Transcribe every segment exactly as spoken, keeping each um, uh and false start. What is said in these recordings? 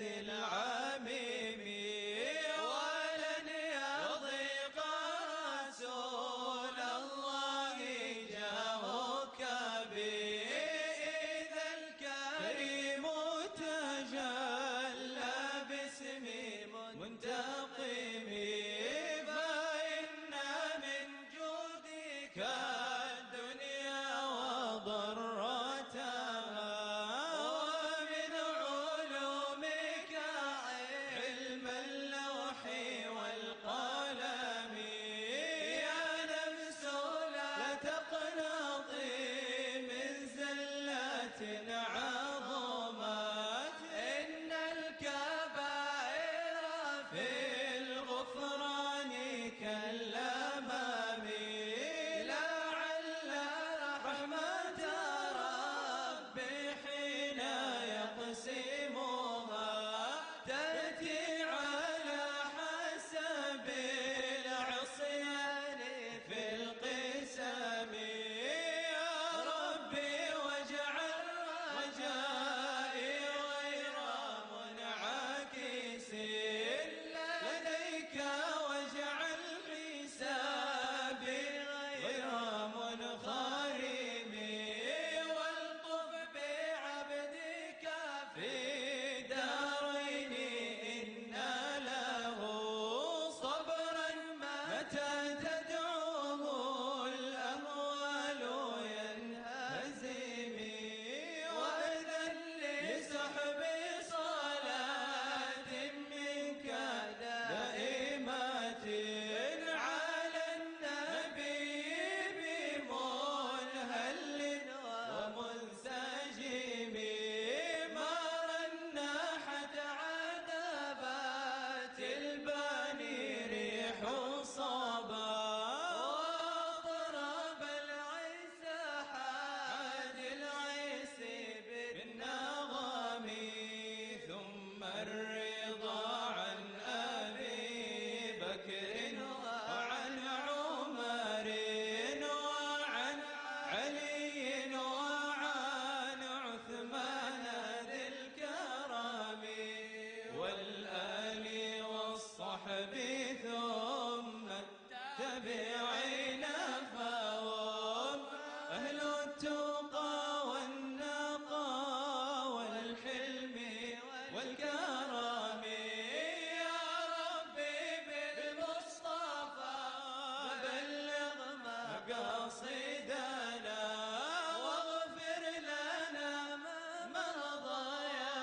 العميم ولن يضيق رسول الله جاهك به إذا الكريم تجلى باسم منتقم فإن من جودك الدنيا وضرتها ومن علومك علم اللوح والقلم يا نفس لا تقنطي من زلة عظمت إن الكبائر في الغفران كالأمام لعل رحمة ربي حين يقسمها تأتي على حسب العصيان في القسم يا ربي واجعل رجائي غير منعكس لديك واجعل حسابي غير منخرم والطف بعبدك في دارين إن له صبرا متى تدعوه الأموال ينهزم وأذن لسحب صلاة منك دائمات على النبي بمنهل ومنسجم ما رنحت عذبات الباني ريح صبا وضرب العز حاد العيس بالنغم ثم الرضا عن أبي بكر وعن عمر وعن علي وعن عثمان ذي الكرم والآل والصحب ثم التابعين فهم أهل التقى والنقى والحلم والكرم يا ربي بالمصطفى بلغ مقاصدنا واغفر لنا ما مضى يا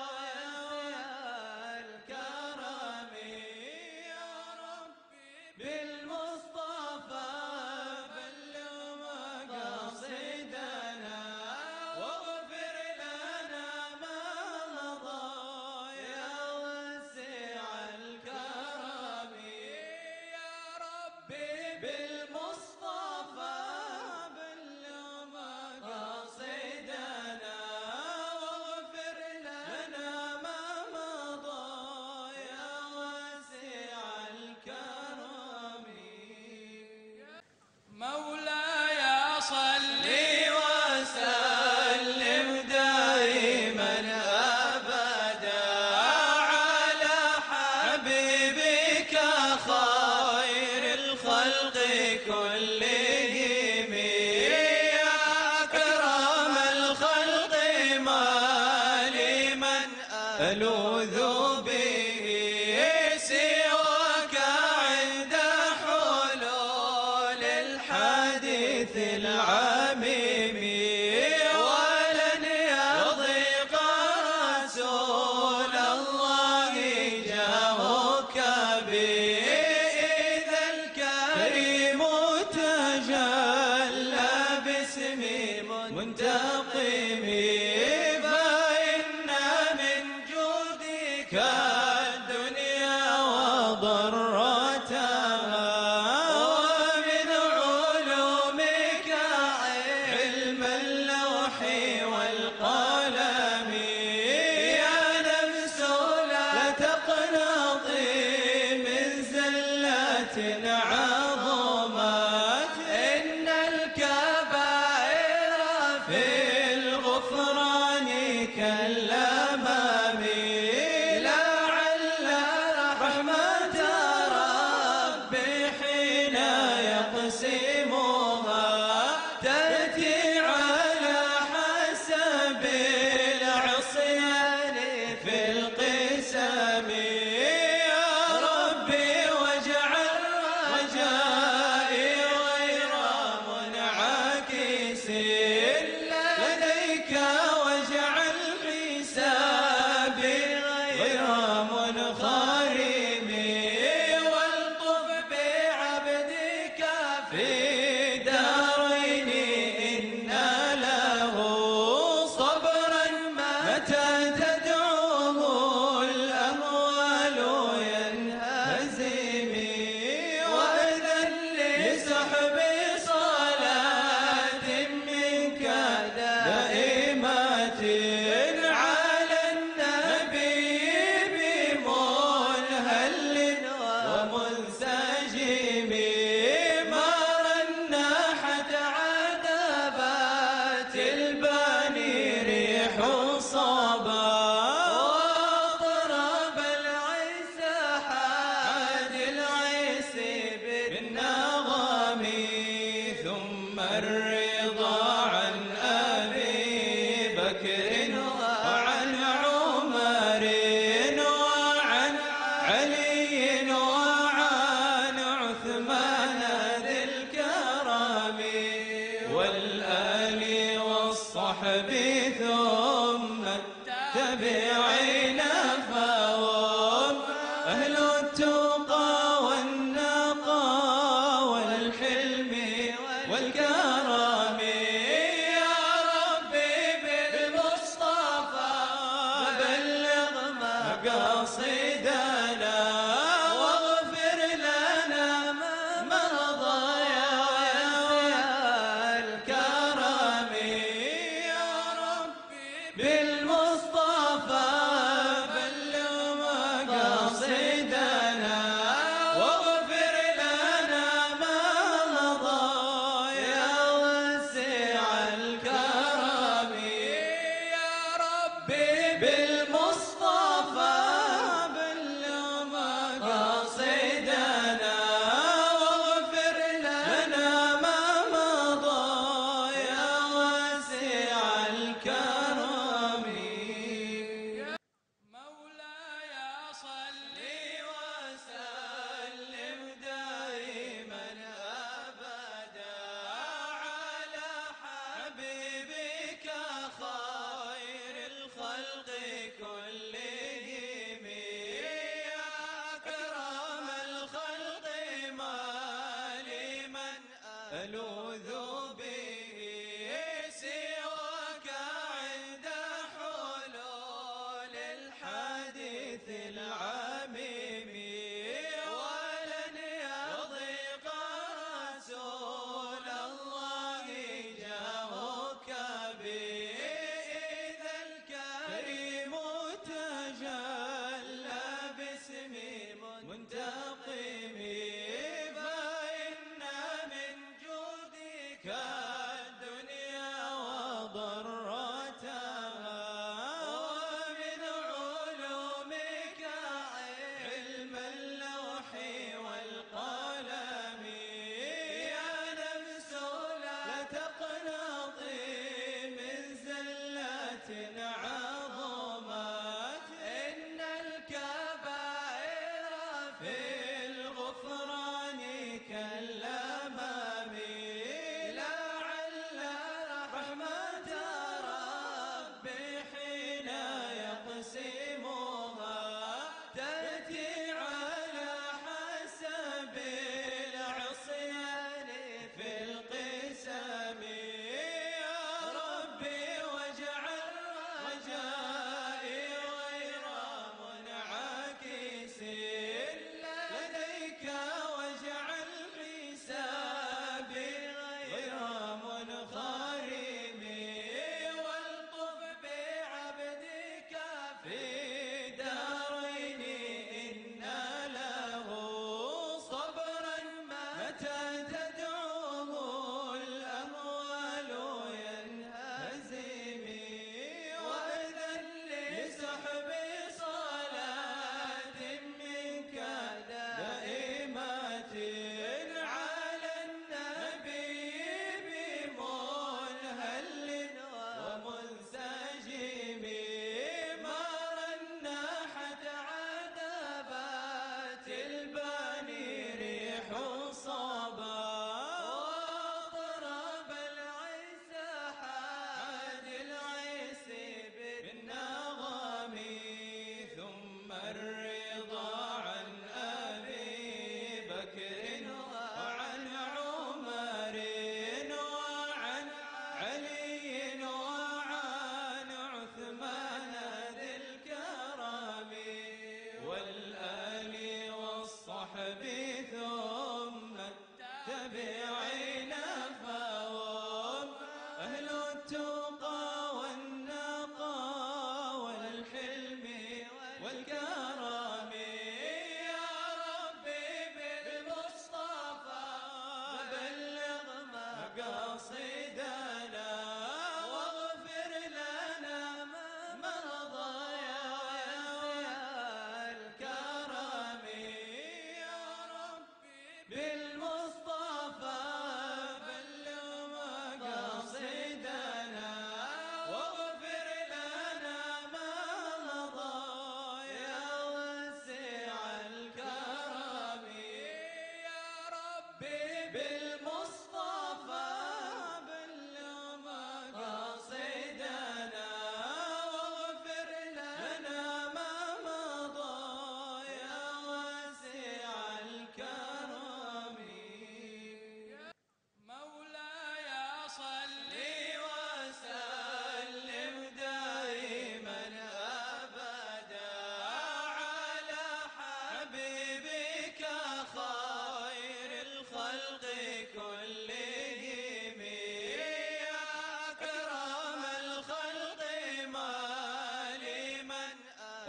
الكرم يا ربي بالمصطفى بلغ مقاصدنا واغفر لنا ما مضى يا واسع الكرم يا ربي بالمصطفى بلغ مقاصدنا واغفر لنا ما مضى يا واسع الكرم مولاي صل وسلم دائما أبدا على حبيبك خير الخلق كلهم يا أكرم الخلق ما لمن ألوذ به سواك عند حلول الحديث العميم ولن يضيق رسول الله جاهك به إذا الكريم تجلى باسم منتقم فإن من جودك الدنيا وضرتها ومن علومك علم اللوح والقلم يا نفس لا تقنطي من زلة عظمت إن الكبائر في الغفران كالأمام لا تبعين فهم أهل التقى والنقى والحلم والكرم يا ربي بالمصطفى بلغ مقاصدنا واغفر لنا مرضايا الكرم يا ربي بالمصطفى بلغ مقاصدنا واغفر لنا ما مضى يا واسع الكرم يا ربي بالمصطفى بلغ مقاصدنا واغفر لنا ما مضى يا واسع الكرم مولاي صل وسلم دائما ابدا على حبيبك خير الخلق كلهم يا اكرم الخلق ما لمن الوذ به سواك عند حلول الحديث العميم ولن يضيق رسول الله جاهك به إذا الكريم تجلى باسم منتقم فإن من جودك الدنيا وضرتها ومن علومك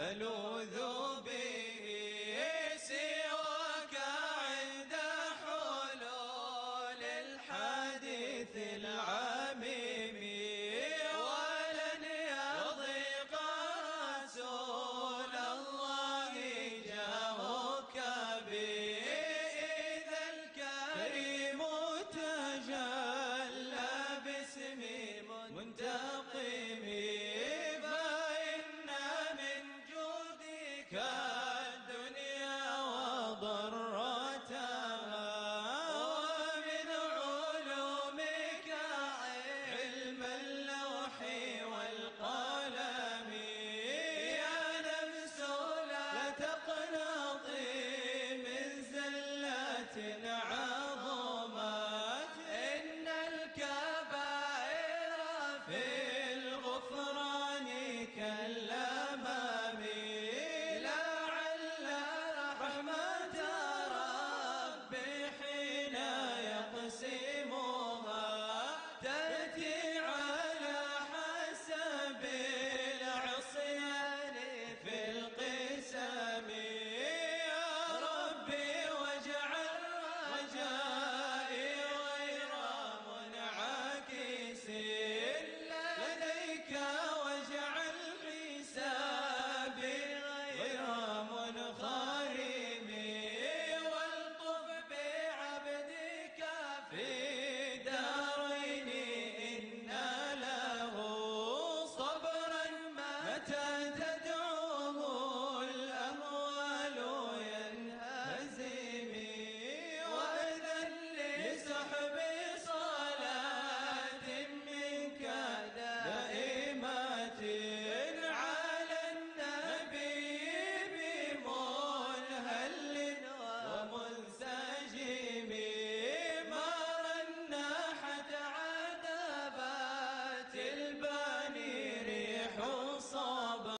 ألوذ به سواك عند حلول الحديث العميم، ولن يضيق رسول الله جاهك به إذا الكريم تجلى باسم منتقم، فإن من جودك الدنيا وضرتها، ومن علومك علم اللوح والقلم، يا نفس لا تقنطي من زلة عظمت، إن الكبائر في الغفران كالأمام، لعل رحمة ربي حين يقسمها تأتي على حسب العصيان في القسم، يا ربي واجعل رجائي غير منعكس لديك، واجعل حسابي غير منخرم، والطف بعبدك في دارين إن له صبرا متى تدعو